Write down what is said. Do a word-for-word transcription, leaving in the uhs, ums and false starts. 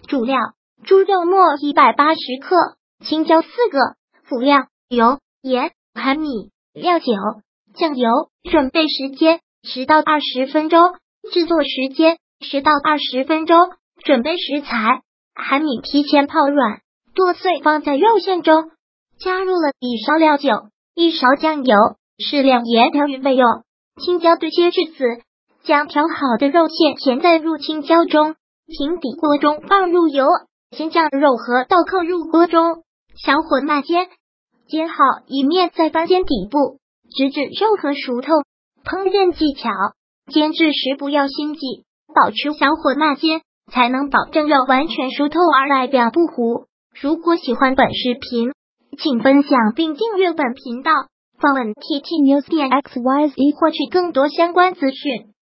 主料：猪肉末一百八十克，青椒四个。辅料：油、盐、含米、料酒、酱油。准备时间：十到二十分钟。制作时间：十到二十分钟。准备食材：含米提前泡软，剁碎放在肉馅中，加入了一勺料酒、一勺酱油、适量盐调匀备用。青椒对切至此，将调好的肉馅填在入青椒中，平底锅中放入油，先将肉和倒扣入锅中，小火慢煎，煎好一面再翻煎底部，直至肉和熟透。烹饪技巧：煎制时不要心急，保持小火慢煎，才能保证肉完全熟透而外表不糊。如果喜欢本视频，请分享并订阅本频道，访问 T T News 点 X Y Z 获取更多相关资讯。